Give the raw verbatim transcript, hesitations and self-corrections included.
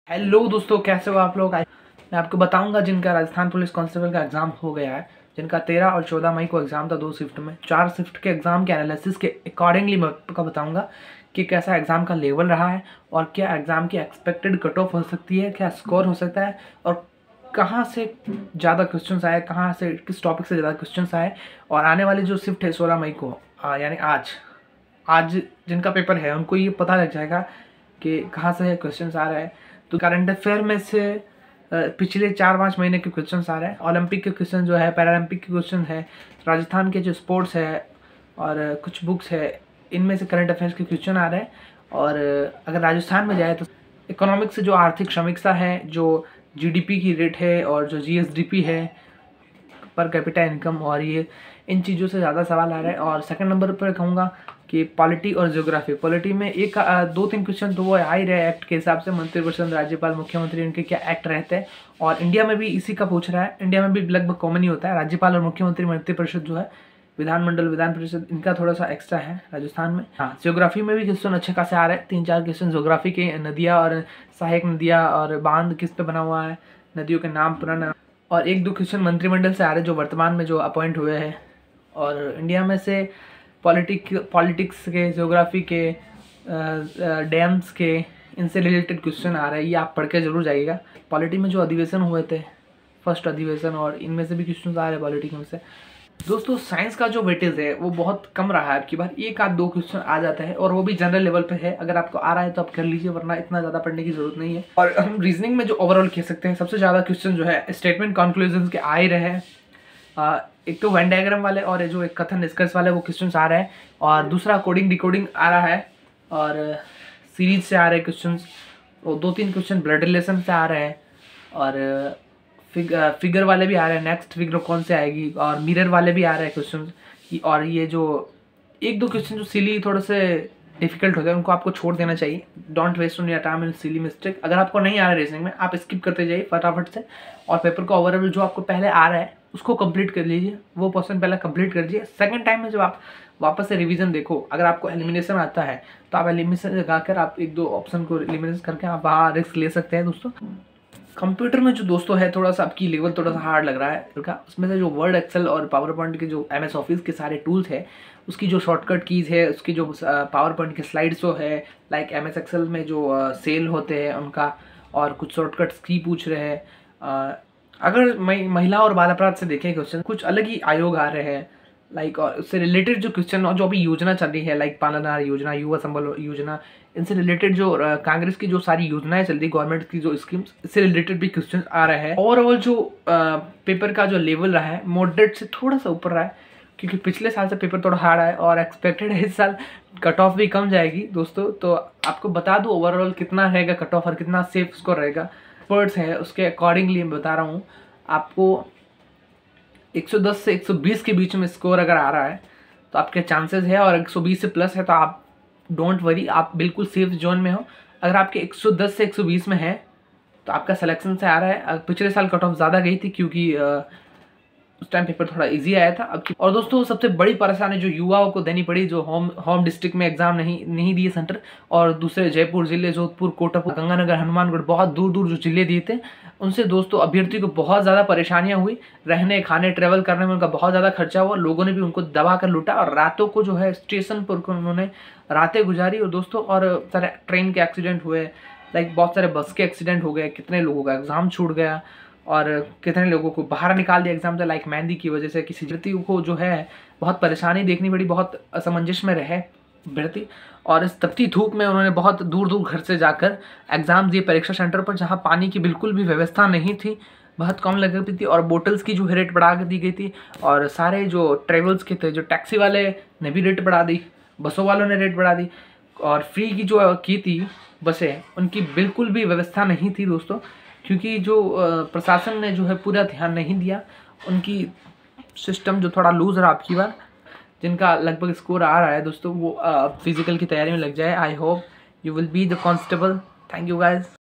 Hello दोस्तों, कैसे हो आप लोग। मैं आपको बताऊंगा जिनका राजस्थान पुलिस कांस्टेबल का एग्ज़ाम हो गया है, जिनका तेरह और चौदह मई को एग्ज़ाम था, दो शिफ्ट में। चार शिफ्ट के एग्ज़ाम के एनालिसिस के अकॉर्डिंगली मैं आपको बताऊंगा कि कैसा एग्ज़ाम का लेवल रहा है और क्या एग्ज़ाम की एक्सपेक्टेड कट ऑफ हो सकती है, क्या स्कोर हो सकता है और कहाँ से ज़्यादा क्वेश्चन आए, कहाँ से किस टॉपिक से ज़्यादा क्वेश्चन आए। और आने वाली जो शिफ्ट है सोलह मई को, यानी आज आज जिनका पेपर है उनको ये पता लग जाएगा कि कहाँ से क्वेश्चन आ रहे हैं। तो करंट अफेयर में से पिछले चार पाँच महीने के क्वेश्चन आ रहे हैं, ओलंपिक के क्वेश्चन जो है, पैरालंपिक के क्वेश्चन है, राजस्थान के जो स्पोर्ट्स है और कुछ बुक्स है, इनमें से करंट अफेयर्स के क्वेश्चन आ रहे हैं। और अगर राजस्थान में जाए तो इकोनॉमिक्स से जो आर्थिक समीक्षा है, जो जीडीपी की रेट है और जो जीएसडीपी है, पर कैपिटा इनकम, और ये इन चीज़ों से ज़्यादा सवाल आ रहे हैं। और सेकंड नंबर पर कहूँगा कि पॉलिटी और ज्योग्राफी। पॉलिटी में एक दो तीन क्वेश्चन तो वो आ ही रहे एक्ट के हिसाब से, मंत्रिपरिषद, राज्यपाल, मुख्यमंत्री, इनके क्या एक्ट रहते हैं। और इंडिया में भी इसी का पूछ रहा है, इंडिया में भी लगभग कॉमन ही होता है। राज्यपाल और मुख्यमंत्री, मंत्रिपरिषद जो है, विधानमंडल, विधान परिषद, इनका थोड़ा सा एक्स्ट्रा है राजस्थान में। हाँ, ज्योग्राफी में भी क्वेश्चन अच्छे खासे आ रहे हैं, तीन चार क्वेश्चन ज्योग्राफी के। नदियाँ और सहायक नदियाँ और बांध किस पे बना हुआ है, नदियों के नाम, पुराना। और एक दो क्वेश्चन मंत्रिमंडल से आ रहे हैं जो वर्तमान में जो अपॉइंट हुए हैं। और इंडिया में से पॉलिटिक पॉलिटिक्स के, ज्योग्राफी के, डैम्स के, इनसे रिलेटेड क्वेश्चन आ रहे हैं, ये आप पढ़ के जरूर जाइएगा। पॉलिटी में जो अधिवेशन हुए थे, फर्स्ट अधिवेशन, और इनमें से भी क्वेश्चन आ रहे हैं पॉलिटी में से। दोस्तों, साइंस का जो वेटेज है वो बहुत कम रहा है आपकी बार, एक आध दो क्वेश्चन आ जाता है और वो भी जनरल लेवल पे है। अगर आपको आ रहा है तो आप कर लीजिए, वरना इतना ज़्यादा पढ़ने की जरूरत नहीं है। और हम रीजनिंग में जो ओवरऑल कह सकते हैं, सबसे ज़्यादा क्वेश्चन जो है स्टेटमेंट कंक्लूजन के आ ही रहे हैं। एक तो वेन डायग्राम वाले और जो एक कथन निष्कर्ष वाले वो क्वेश्चन आ रहे हैं, और दूसरा कोडिंग डिकोडिंग आ रहा है, और सीरीज से आ रहे हैं क्वेश्चन, और दो तीन क्वेश्चन ब्लड रिलेशन से आ रहे हैं, और फिग, फिगर वाले भी आ रहे हैं, नेक्स्ट फिगर कौन से आएगी, और मिरर वाले भी आ रहे हैं क्वेश्चन। और ये जो एक दो क्वेश्चन जो सिली थोड़े से डिफिकल्ट होते हैं, उनको आपको छोड़ देना चाहिए। Don't waste on your time in silly mistake. अगर आपको नहीं आ रहा है रीजनिंग में, आप स्किप करते जाइए फटाफट से, और पेपर का ओवरऑल जो आपको पहले आ रहा है उसको कंप्लीट कर लीजिए, वो पोर्शन पहले कंप्लीट कर लीजिए। सेकंड टाइम में जब आप वापस से रिवीजन देखो, अगर आपको एलिमिनेशन आता है तो आप एलिमिनेशन लगाकर आप एक दो ऑप्शन को एलिमिनेट करके आप वहाँ रिस्क ले सकते हैं। दोस्तों, कंप्यूटर में जो दोस्तों है थोड़ा सा आपकी लेवल थोड़ा सा हार्ड लग रहा है का, उसमें से जो वर्ड, एक्सेल और पावर पॉइंट के जो एम एस ऑफिस के सारे टूल्स है, उसकी जो शॉर्टकट कीज़ है, उसकी जो पावर पॉइंट के स्लाइड शो है, लाइक एम एस एक्सेल में जो सेल होते हैं उनका, और कुछ शॉर्टकट्स की पूछ रहे हैं। अगर महिला और बाल अपराध से देखें क्वेश्चन, कुछ अलग ही आयोग आ रहे हैं, लाइक और उससे रिलेटेड जो क्वेश्चन और जो अभी योजना चल रही है, लाइक पालनहार योजना, युवा संबल योजना, इनसे रिलेटेड जो कांग्रेस की जो सारी योजनाएं चल रही, गवर्नमेंट की जो स्कीम्स, इससे रिलेटेड भी क्वेश्चन आ रहे हैं। ओवरऑल जो आ, पेपर का जो लेवल रहा है मॉडरेट से थोड़ा सा ऊपर रहा है, क्योंकि पिछले साल से पेपर थोड़ा हार्ड है और एक्सपेक्टेड है इस साल कट ऑफ भी कम जाएगी। दोस्तों, तो आपको बता दूँ ओवरऑल कितना रहेगा कट ऑफ और कितना सेफ स्कोर रहेगा। एक्सपर्ट्स है उसके अकॉर्डिंगली मैं बता रहा हूँ आपको, एक सौ दस से एक सौ बीस के बीच में स्कोर अगर आ रहा है तो आपके चांसेस है, और एक सौ बीस से प्लस है तो आप डोंट वरी, आप बिल्कुल सेफ जोन में हो। अगर आपके एक सौ दस से एक सौ बीस में है तो आपका सिलेक्शन से आ रहा है। पिछले साल कट ऑफ ज़्यादा गई थी क्योंकि उस टाइम पेपर थोड़ा इजी आया था। अब और दोस्तों, सबसे बड़ी परेशानी जो युवाओं को देनी पड़ी, जो होम होम डिस्ट्रिक्ट में एग्जाम नहीं नहीं दिए सेंटर, और दूसरे जयपुर जिले, जोधपुर, कोटापुर, गंगानगर, हनुमानगढ़, बहुत दूर दूर जो जिले दिए थे, उनसे दोस्तों अभ्यर्थी को बहुत ज़्यादा परेशानियां हुई। रहने, खाने, ट्रेवल करने में उनका बहुत ज़्यादा खर्चा हुआ, लोगों ने भी उनको दबा कर लूटा, और रातों को जो है स्टेशन पर उन्होंने रातें गुजारी। और दोस्तों, और सारे ट्रेन के एक्सीडेंट हुए, लाइक बहुत सारे बस के एक्सीडेंट हो गए, कितने लोगों का एग्ज़ाम छूट गया, और कितने लोगों को बाहर निकाल दिया एग्जाम से, लाइक मेहंदी की वजह से किसी व्यक्ति को जो है बहुत परेशानी देखनी पड़ी, बहुत असमंजस में रहे व्यक्ति। और इस तपती धूप में उन्होंने बहुत दूर दूर घर से जाकर एग्जाम दिए परीक्षा सेंटर पर, जहां पानी की बिल्कुल भी व्यवस्था नहीं थी, बहुत कम लगती थी, और बोटल्स की जो रेट बढ़ा दी गई थी। और सारे जो ट्रेवल्स के थे, जो टैक्सी वाले ने भी रेट बढ़ा दी, बसों वालों ने रेट बढ़ा दी, और फ्री की जो की थी बसें, उनकी बिल्कुल भी व्यवस्था नहीं थी दोस्तों, क्योंकि जो प्रशासन ने जो है पूरा ध्यान नहीं दिया। उनकी सिस्टम जो थोड़ा लूज रहा आपकी बार, जिनका लगभग स्कोर आ रहा है दोस्तों, वो फिजिकल की तैयारी में लग जाए। I hope you will be the constable. Thank you guys.